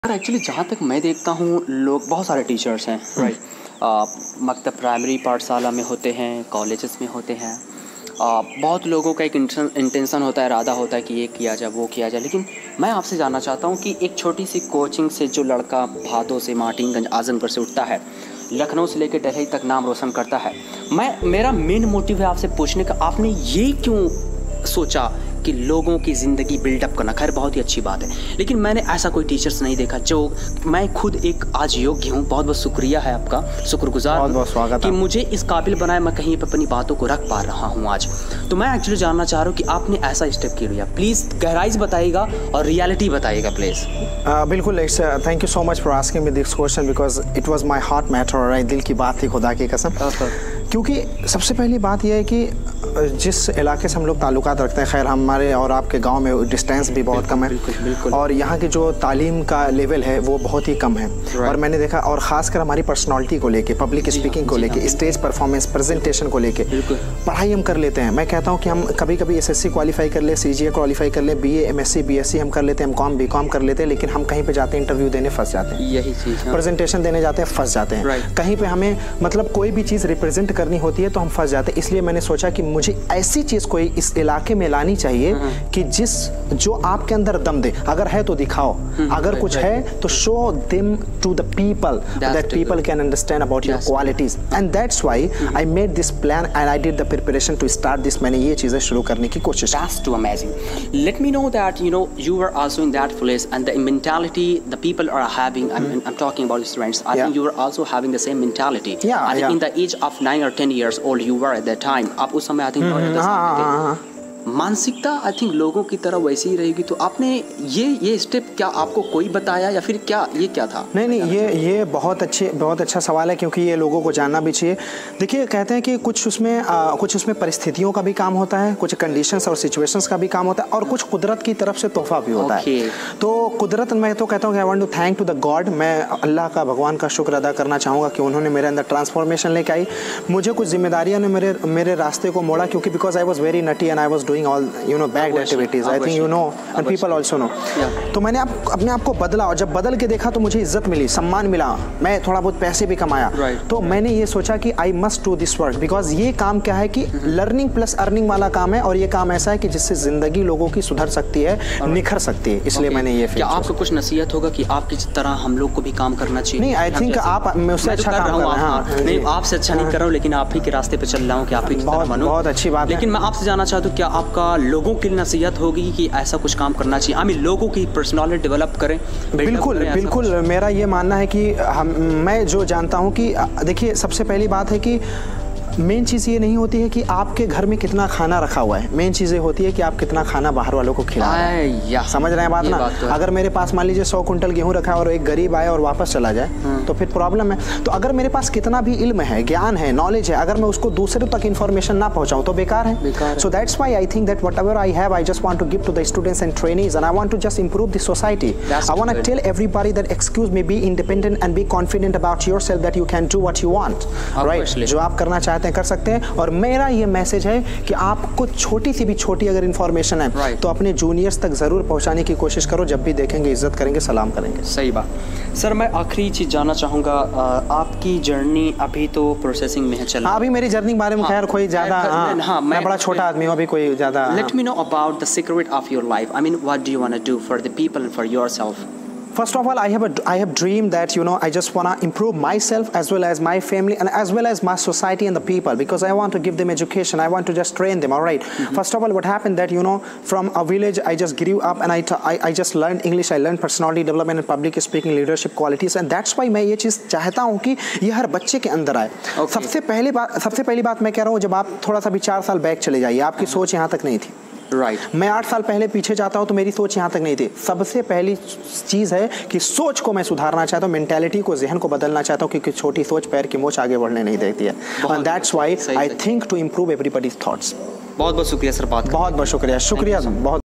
Sir actually जहाँ तक मैं देखता हूँ लोग बहुत सारे टीचर्स हैं राइट। मकतब प्राइमरी पाठशाला में होते हैं, कॉलेजेस में होते हैं। बहुत लोगों का एक इंटेंशन होता है, इरादा होता है कि ये किया जाए वो किया जाए। लेकिन मैं आपसे जानना चाहता हूँ कि एक छोटी सी कोचिंग से जो लड़का भादों से, मार्टिनगंज, आजमगढ़ से उठता है, लखनऊ से लेकर दिल्ली तक नाम रोशन करता है, मेरा मेन मोटिव है आपसे पूछने का, आपने ये क्यों सोचा कि लोगों की ज़िंदगी बिल्डअप करना? खैर बहुत ही अच्छी बात है, लेकिन मैंने ऐसा कोई टीचर्स नहीं देखा जो मैं खुद एक आज योग्य हूँ। बहुत बहुत शुक्रिया है आपका, शुक्रगुजार बहुत स्वागत कि मुझे इस काबिल बनाया, मैं कहीं पर अपनी बातों को रख पा रहा हूँ आज। तो मैं एक्चुअली जानना चाह रहा हूँ कि आपने ऐसा स्टेप क्यों लिया। प्लीज़ गहराई से बताइएगा और रियलिटी बताइएगा प्लीज़। बिल्कुल, thank you so much for asking me this question because it was my heart matter और दिल की बात थी, खुदा की कसम। क्योंकि सबसे पहली बात यह है कि जिस इलाके से हम लोग ताल्लुकात रखते हैं, खैर हमारे और आपके गांव में डिस्टेंस भी बहुत कम है। बिल्कुल। और यहाँ की जो तालीम का लेवल है वो बहुत ही कम है। और मैंने देखा, और ख़ासकर हमारी पर्सनालिटी को लेके, पब्लिक स्पीकिंग को लेके, स्टेज परफॉर्मेंस, प्रेजेंटेशन को लेके पढ़ाई हम कर लेते हैं। मैं कहता हूँ कि हम कभी कभी SSC क्वालिफाई कर ले, CGA क्वालिफाई कर ले, BA MSc BSc हम कर लेते हैं, MCOM BCom कर लेते हैं, लेकिन हम कहीं पर जाते हैं इंटरव्यू देने फंस जाते हैं, यही चीज़, प्रेजेंटेशन देने जाते हैं फंस जाते हैं, कहीं पर हमें मतलब कोई भी चीज़ रिप्रेजेंट करनी होती है तो हम फंस जाते हैं। इसलिए मैंने सोचा कि मुझे ऐसी चीज़ कोई इस इलाके में लानी चाहिए कि जो आपके अंदर दम दे। अगर है तो दिखाओ, अगर कुछ है तो show them to the people that people can understand about your qualities. And that's why I made this plan and I did the preparation to start this. मैंने ये चीज़ें शुरू करने की कोशिश। That's too amazing. Let me know that you were also in that place and the mentality the people are having. I'm talking about students. I think you were also having the same mentality. In the age of 9 or 10 years old you were at that time. आप उस समय I think मानसिकता I think लोगों की तरह वैसी ही रहेगी। तो आपने ये स्टेप क्या आपको कोई बताया या फिर ये क्या था? नहीं, ये बहुत अच्छा सवाल है, क्योंकि ये लोगों को जानना भी चाहिए। देखिए, कहते हैं कि कुछ उसमें परिस्थितियों का भी काम होता है, कुछ कंडीशंस और सिचुएशंस का भी काम होता है, और कुछ कुदरत की तरफ से तोहफा भी होता है। तो कुदरत, मैं तो कहता हूँ कि I want to thank to the God. मैं अल्लाह का, भगवान का शुक्र अदा करना चाहूँगा कि उन्होंने मेरे अंदर ट्रांसफॉर्मेशन लेके आई। मुझे कुछ जिम्मेदारियाँ ने मेरे रास्ते को मोड़ा, क्योंकि because I was very naughty and I was doing all bad activities. I think and people also know. तो मैंने अपने आप को बदला, और जब बदल के देखा तो मुझे इज्जत मिली, सम्मान मिला, मैं थोड़ा बहुत पैसे भी कमाया। तो मैंने ये सोचा कि I must do this work because ये काम क्या है कि लर्निंग प्लस अर्निंग वाला काम है, और ये काम ऐसा है कि जिससे जिंदगी लोगों की सुधर सकती है, निखर सकती है। इसलिए मैंने ये क्या आपको कुछ नसीहत होगा कि आपकी तरह हम लोग को भी काम करना चाहिए? नहीं, आई थिंक आप मुझसे अच्छा काम कर रहे हैं। नहीं, आपसे अच्छा नहीं कर रहा हूँ, लेकिन आप ही के रास्ते पे चल रहा हूँ कि आप ही की तरह बनो। बहुत अच्छी बात है। लेकिन मैं आपसे जानना चाहता हूँ, क्या आपका लोगों के लिए नसीहत होगी कि ऐसा कुछ काम करना चाहिए, लोगों की पर्सनालिटी डेवलप करें? बिल्कुल मेरा ये मानना है कि मैं जो जानता हूँ कि देखिए, सबसे पहली बात है कि मेन चीज़ ये नहीं होती है कि आपके घर में कितना खाना रखा हुआ है, मेन चीज़ ये होती है कि आप कितना खाना बाहर वालों को खिला रहे हैं। समझ रहे हैं बात ना? अगर मेरे पास मान लीजिए 100 कुंटल गेहूं रखा है और एक गरीब आए और वापस चला जाए तो फिर प्रॉब्लम है। तो अगर मेरे पास कितना भी इल्म है, ज्ञान है, नॉलेज है, अगर मैं उसको दूसरे तक इन्फॉर्मेशन ना पहुंचाऊं तो बेकार है। So that's why I think that whatever I have, I just want to give to the students and trainees and I want to just improve the society. I want to tell everybody that excuse me, be independent and be confident about yourself that you can do what you want. Right, जो आप करना चाहते हैं कर सकते हैं। और मेरा ये मैसेज है कि आपको छोटी सी भी छोटी अगर इन्फॉर्मेशन है तो अपने जूनियर्स तक जरूर पहुंचाने की कोशिश करो। जब भी देखेंगे इज्जत करेंगे, सलाम करेंगे। सही बात। सर, मैं आखिरी चीज जानना चाहूँगा, आपकी जर्नी अभी तो प्रोसेसिंग में है चल। अभी मेरी जर्नी के बारे में खैर कोई ज़्यादा, मैं बड़ा छोटा आदमी हूँ, अभी कोई ज़्यादा। Let me know about the secret of your life. I mean, what do you want to do for the people and for yourself? First of all, I have dreamed that I just wanna improve myself as well as my family and as well as my society and the people, because I want to give them education. I want to just train them. All right. First of all, what happened that from a village I just grew up and I just learned English. I learned personality development and public speaking, leadership qualities, and that's why मैं ये चीज़ चाहता हूँ कि ये हर बच्चे के अंदर आए। सबसे पहली बात मैं कह रहा हूँ, जब आप थोड़ा सा भी 4 साल बैक चले जाइए, आपकी सोच यहाँ तक नहीं थी। मैं 8 साल पहले पीछे जाता हूँ तो मेरी सोच यहाँ तक नहीं थी। सबसे पहली चीज़ है कि सोच को मैं सुधारना चाहता हूँ, मेंटालिटी को, जहन को बदलना चाहता हूँ, क्योंकि छोटी सोच पैर की मोच आगे बढ़ने नहीं देती है। And that's why I think to improve everybody's thoughts. बहुत बहुत शुक्रिया सर, बहुत शुक्रिया बहुत।